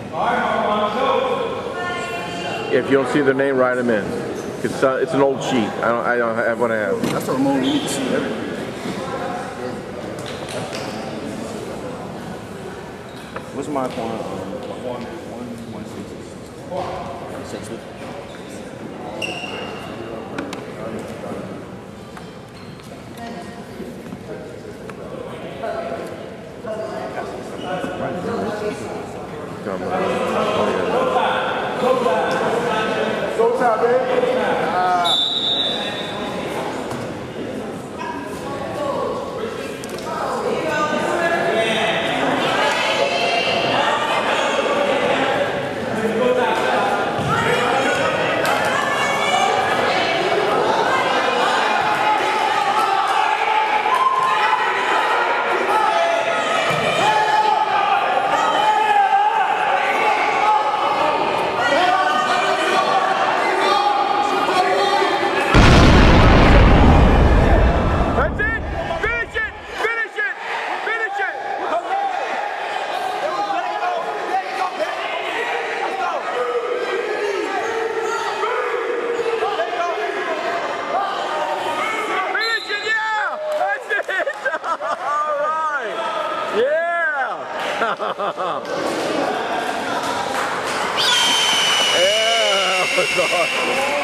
If you don't see their name, write them in. It's an old sheet. I don't have what I have. That's the remote. We need to see everything. What's Marquan? 160. Go time, baby. Yeah, that's awesome.